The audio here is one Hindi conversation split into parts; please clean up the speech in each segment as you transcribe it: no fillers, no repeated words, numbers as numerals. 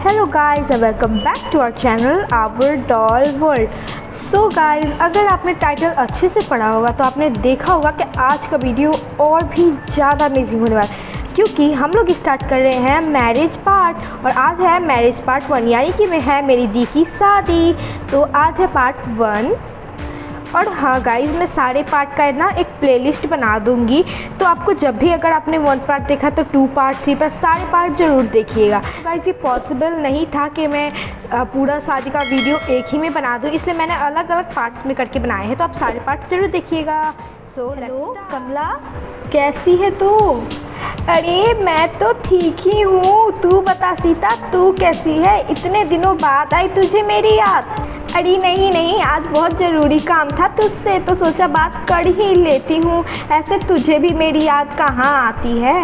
Hello guys, welcome back to our channel our doll world. So guys, अगर आपने टाइटल अच्छे से पढ़ा होगा तो आपने देखा होगा कि आज का वीडियो और भी ज़्यादा अमेजिंग होने वाला है, क्योंकि हम लोग स्टार्ट कर रहे हैं मैरिज पार्ट। और आज है मैरिज पार्ट 1, यानी कि मैं है मेरी दी की शादी। तो आज है पार्ट 1। और हाँ गाइज़, मैं सारे पार्ट का ना एक प्लेलिस्ट बना दूंगी, तो आपको जब भी अगर आपने 1 पार्ट देखा तो 2 पार्ट 3 पार्ट सारे पार्ट ज़रूर देखिएगा। गाइज़, ये पॉसिबल नहीं था कि मैं पूरा शादी का वीडियो एक ही में बना दूँ, इसलिए मैंने अलग अलग पार्ट्स में करके बनाए हैं, तो आप सारे पार्ट ज़रूर देखिएगा। सो हेलो कमला, कैसी है तू? अरे मैं तो ठीक ही हूँ, तू बता सीता, तू कैसी है? इतने दिनों बाद आई तुझे मेरी याद। अरे नहीं, आज बहुत ज़रूरी काम था तुझसे, तो सोचा बात कर ही लेती हूँ। ऐसे तुझे भी मेरी याद कहाँ आती है?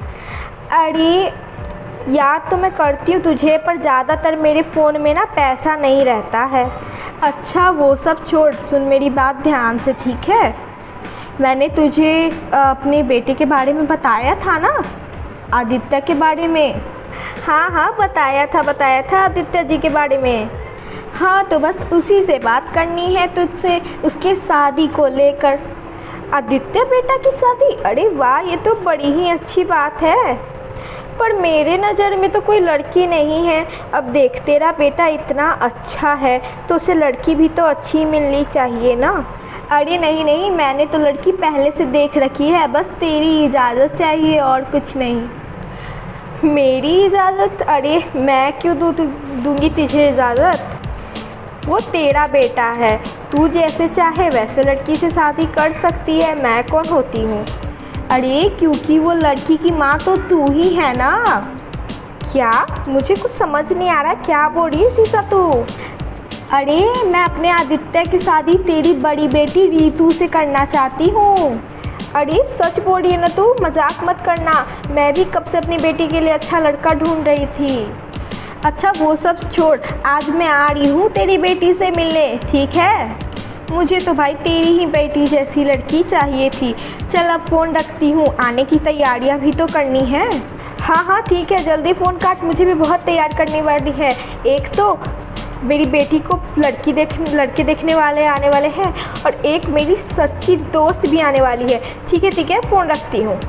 अरे याद तो मैं करती हूँ तुझे, पर ज़्यादातर मेरे फ़ोन में ना पैसा नहीं रहता है। अच्छा वो सब छोड़, सुन मेरी बात ध्यान से, ठीक है? मैंने तुझे अपने बेटे के बारे में बताया था ना, आदित्य के बारे में। हाँ बताया था आदित्य जी के बारे में। हाँ तो बस उसी से बात करनी है तुझसे, उसके शादी को लेकर। आदित्य बेटा की शादी? अरे वाह, ये तो बड़ी ही अच्छी बात है, पर मेरे नज़र में तो कोई लड़की नहीं है। अब देख, तेरा बेटा इतना अच्छा है तो उसे लड़की भी तो अच्छी मिलनी चाहिए ना। अरे नहीं, मैंने तो लड़की पहले से देख रखी है, बस तेरी इजाज़त चाहिए और कुछ नहीं। मेरी इजाज़त? अरे मैं क्यों दूँगी तुझे इजाज़त? वो तेरा बेटा है, तू जैसे चाहे वैसे लड़की से शादी कर सकती है, मैं कौन होती हूँ? अरे क्योंकि वो लड़की की माँ तो तू ही है ना। क्या? मुझे कुछ समझ नहीं आ रहा, क्या बोल रही है सीता तू? अरे मैं अपने आदित्य की शादी तेरी बड़ी बेटी रीतू से करना चाहती हूँ। अरे सच बोल रही है ना तू, मजाक मत करना। मैं भी कब से अपनी बेटी के लिए अच्छा लड़का ढूंढ रही थी। अच्छा वो सब छोड़, आज मैं आ रही हूँ तेरी बेटी से मिलने, ठीक है? मुझे तो भाई तेरी ही बेटी जैसी लड़की चाहिए थी। चल अब फ़ोन रखती हूँ, आने की तैयारियाँ भी तो करनी है। हाँ ठीक है, जल्दी फ़ोन काट, मुझे भी बहुत तैयार करने वाली है। एक तो मेरी बेटी को लड़के देखने वाले आने वाले हैं, और एक मेरी सच्ची दोस्त भी आने वाली है। ठीक है, फ़ोन रखती हूँ।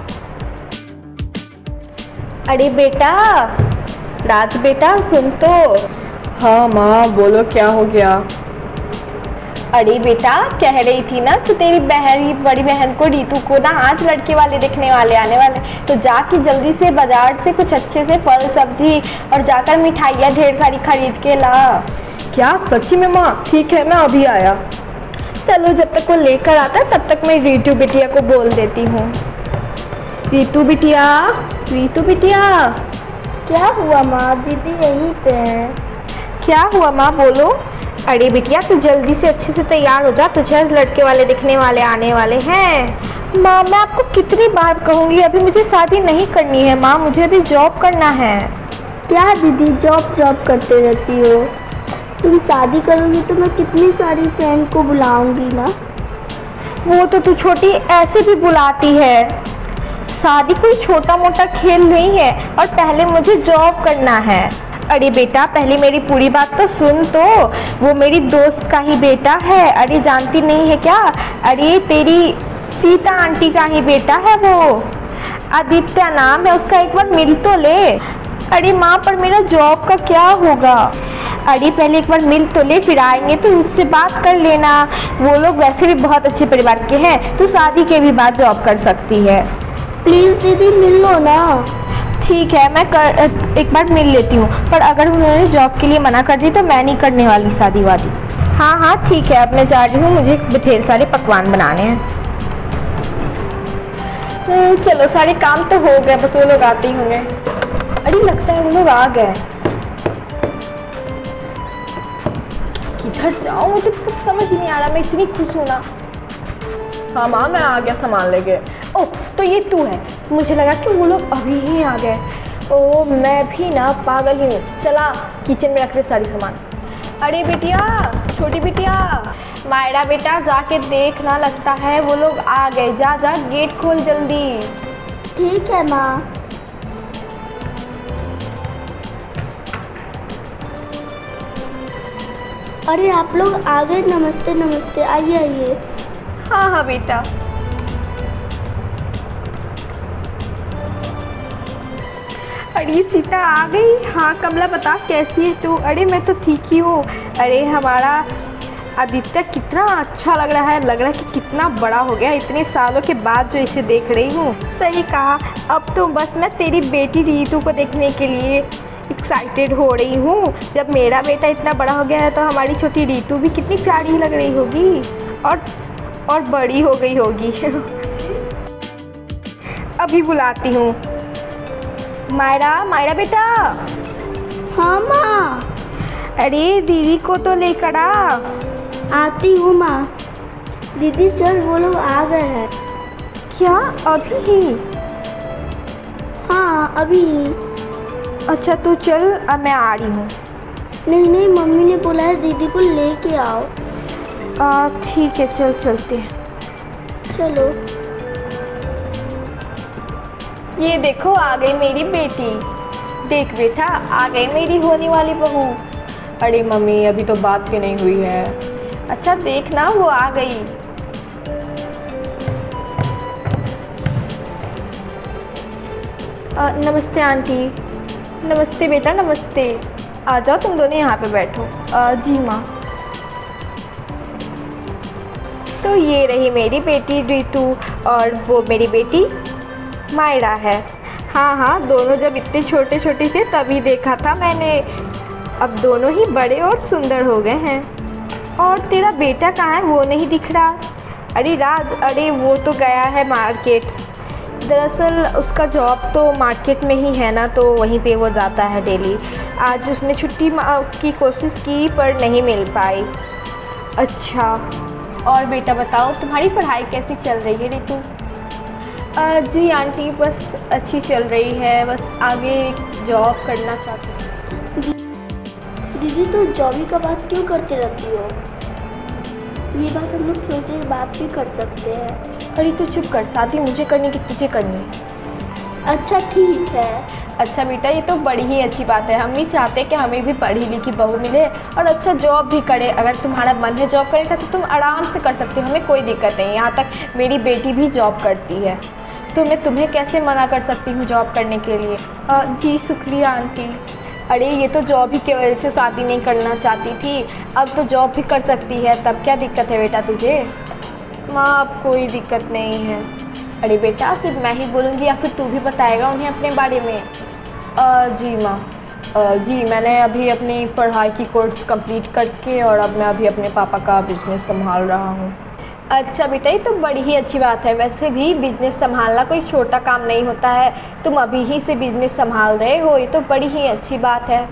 अरे बेटा, राज बेटा सुन तो। हाँ माँ बोलो, क्या हो गया? अरे बेटा, कह रही थी ना कि तेरी बड़ी बहन को, रीतू को ना आज लड़के वाले देखने वाले आने वाले, तो जाके जल्दी से बाजार से कुछ अच्छे से फल सब्जी और जाकर मिठाइयाँ ढेर सारी खरीद के ला। क्या सच्ची में माँ? ठीक है, मैं अभी आया। चलो, जब तक वो लेकर आता तब तक मैं रीतू बिटिया को बोल देती हूँ। रीतू बिटिया। क्या हुआ माँ? दीदी यहीं पे है। क्या हुआ माँ, बोलो। अरे बिटिया, तू जल्दी से अच्छे से तैयार हो जा, तुझे लड़के वाले दिखने वाले आने वाले हैं। माँ मैं आपको कितनी बार कहूँगी, अभी मुझे शादी नहीं करनी है माँ, मुझे अभी जॉब करना है। क्या दीदी जॉब करते रहती हो? तुम शादी करोगी तो मैं कितनी सारी फ्रेंड को बुलाऊंगी ना। वो तो तू छोटी ऐसे भी बुलाती है। शादी कोई छोटा मोटा खेल नहीं है, और पहले मुझे जॉब करना है। अरे बेटा, पहले मेरी पूरी बात तो सुन तो। वो मेरी दोस्त का ही बेटा है। अरे जानती नहीं है क्या? अरे तेरी सीता आंटी का ही बेटा है वो। आदित्य नाम है उसका, एक बार मिल तो ले। अरे माँ, पर मेरा जॉब का क्या होगा? अरे पहले एक बार मिल तो ले, फिर आएंगे तो उससे बात कर लेना। वो लोग वैसे भी बहुत अच्छे परिवार के हैं, तो शादी के भी बाद जॉब कर सकती है। प्लीज़ दीदी मिल लो ना। ठीक है, मैं एक बार मिल लेती हूँ, पर अगर उन्होंने जॉब के लिए मना कर दी तो मैं नहीं करने वाली शादी वादी। हाँ ठीक है, अब मैं जा रही हूँ, मुझे ढेर सारे पकवान बनाने हैं। चलो, सारे काम तो हो गए, बस वो लोग आते ही होंगे। अरे लगता है वो लोग आ गए। किधर जाऊँ, मुझे कुछ समझ नहीं आ रहा, मैं इतनी खुश हूँ ना। हाँ माँ, मैं आ गया सामान लेके। ओह, तो ये तू है, मुझे लगा कि वो लोग अभी ही आ गए। ओह, मैं भी ना पागल ही हूँ। चला किचन में रख दे सारी सामान। अरे बिटिया, छोटी बिटिया, मायरा बेटा जाके देखना, लगता है वो लोग आ गए। जा गेट खोल जल्दी। ठीक है माँ। अरे आप लोग आ गए। नमस्ते नमस्ते, आइए आइए। हाँ हाँ बेटा। अरे सीता आ गई। हाँ कमला बता कैसी है तू। अरे मैं तो ठीक ही हूँ। अरे हमारा आदित्य कितना अच्छा लग रहा है, लग रहा है कि कितना बड़ा हो गया इतने सालों के बाद जो इसे देख रही हूँ। सही कहा। अब तो बस मैं तेरी बेटी रीतू को देखने के लिए एक्साइटेड हो रही हूँ। जब मेरा बेटा इतना बड़ा हो गया है तो हमारी छोटी रीतू भी कितनी प्यारी लग रही होगी और बड़ी हो गई होगी। अभी बुलाती हूँ। मायरा बेटा। हाँ माँ। अरे दीदी को तो लेकर आ। आती हूँ माँ। दीदी चल, वो लोग आ गए हैं। क्या अभी ही? हाँ अभी ही। अच्छा तू चल, अब मैं आ रही हूँ। नहीं मम्मी ने बोला है दीदी को लेके आओ। ठीक है चल चलते हैं। चलो। ये देखो आ गई मेरी बेटी। देख बेटा आ गई मेरी होने वाली बहू। अरे मम्मी अभी तो बात भी नहीं हुई है। अच्छा देखना वो आ गई। नमस्ते आंटी। नमस्ते बेटा नमस्ते। आ जाओ तुम दोनों यहाँ पे बैठो। जी माँ। तो ये रही मेरी बेटी रीतू और वो मेरी बेटी मायरा है। हाँ दोनों जब इतने छोटे छोटे थे तभी देखा था मैंने। अब दोनों ही बड़े और सुंदर हो गए हैं। और तेरा बेटा कहाँ है, वो नहीं दिख रहा। अरे राज, अरे वो तो गया है मार्केट। दरअसल उसका जॉब तो मार्केट में ही है ना, तो वहीं पे वो जाता है डेली। आज उसने छुट्टी की कोशिश की पर नहीं मिल पाई। अच्छा और बेटा बताओ तुम्हारी पढ़ाई कैसी चल रही है रीतू? जी आंटी बस अच्छी चल रही है, बस आगे जॉब करना चाहती हूँ। दीदी तो जॉबी का बात क्यों करती रहती हो? ये बात हम लोग थोड़ी देर बाद भी कर सकते हैं। अरे तू चुप कर, शादी मुझे करनी कि तुझे करनी? अच्छा ठीक है। अच्छा बेटा ये तो बड़ी ही अच्छी बात है। हम भी चाहते हैं कि हमें भी पढ़ी लिखी बहू मिले और अच्छा जॉब भी करे। अगर तुम्हारा मन है जॉब करने का तो तुम आराम से कर सकते हो, हमें कोई दिक्कत नहीं। यहाँ तक मेरी बेटी भी जॉब करती है, तो मैं तुम्हें कैसे मना कर सकती हूँ जॉब करने के लिए? जी शुक्रिया आंटी। अरे ये तो जॉब ही की वजह से शादी नहीं करना चाहती थी, अब तो जॉब भी कर सकती है, तब क्या दिक्कत है बेटा तुझे? माँ अब कोई दिक्कत नहीं है। अरे बेटा सिर्फ मैं ही बोलूँगी या फिर तू भी बताएगा उन्हें अपने बारे में? जी माँ। जी मैंने अभी अपनी पढ़ाई की कोर्स कंप्लीट करके और अब मैं अभी अपने पापा का बिज़नेस संभाल रहा हूँ। अच्छा बेटा ये तो बड़ी ही अच्छी बात है। वैसे भी बिज़नेस संभालना कोई छोटा काम नहीं होता है, तुम अभी ही से बिज़नेस संभाल रहे हो, ये तो बड़ी ही अच्छी बात है।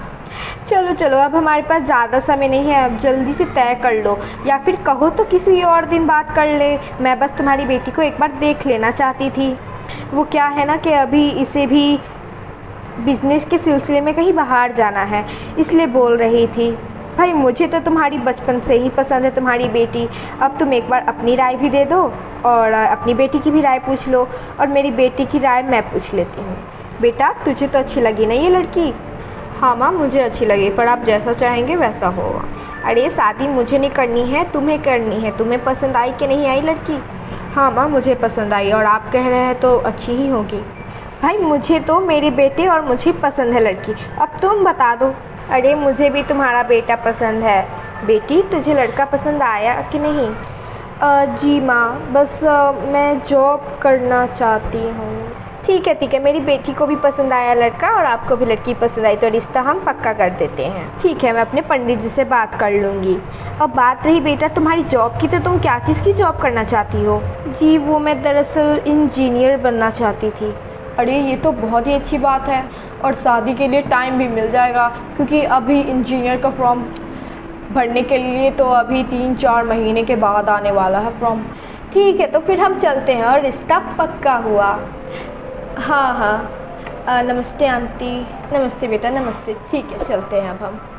चलो अब हमारे पास ज़्यादा समय नहीं है, अब जल्दी से तय कर लो या फिर कहो तो किसी और दिन बात कर ले। मैं बस तुम्हारी बेटी को एक बार देख लेना चाहती थी। वो क्या है ना कि अभी इसे भी बिज़नेस के सिलसिले में कहीं बाहर जाना है, इसलिए बोल रही थी। भाई मुझे तो तुम्हारी बचपन से ही पसंद है तुम्हारी बेटी। अब तुम एक बार अपनी राय भी दे दो और अपनी बेटी की भी राय पूछ लो और मेरी बेटी की राय मैं पूछ लेती हूँ। बेटा तुझे तो अच्छी लगी ना ये लड़की? हाँ माँ मुझे अच्छी लगी, पर आप जैसा चाहेंगे वैसा होगा। अरे शादी मुझे नहीं करनी है, तुम्हें करनी है। तुम्हें पसंद आई कि नहीं आई लड़की? हाँ माँ मुझे पसंद आई और आप कह रहे हैं तो अच्छी ही होगी। भाई मुझे तो मेरे बेटे और मुझे पसंद है लड़की, अब तुम बता दो। अरे मुझे भी तुम्हारा बेटा पसंद है। बेटी तुझे लड़का पसंद आया कि नहीं? जी माँ बस मैं जॉब करना चाहती हूँ। ठीक है मेरी बेटी को भी पसंद आया लड़का और आपको भी लड़की पसंद आई, तो रिश्ता हम पक्का कर देते हैं। ठीक है मैं अपने पंडित जी से बात कर लूँगी। अब बात रही बेटा तुम्हारी जॉब की, तो तुम क्या चीज़ की जॉब करना चाहती हो? जी वो मैं दरअसल इंजीनियर बनना चाहती थी। अरे ये तो बहुत ही अच्छी बात है और शादी के लिए टाइम भी मिल जाएगा, क्योंकि अभी इंजीनियर का फॉर्म भरने के लिए तो अभी 3-4 महीने के बाद आने वाला है फॉर्म। ठीक है तो फिर हम चलते हैं और रिश्ता पक्का हुआ। हाँ नमस्ते आंटी। नमस्ते बेटा नमस्ते। ठीक है चलते हैं अब हम।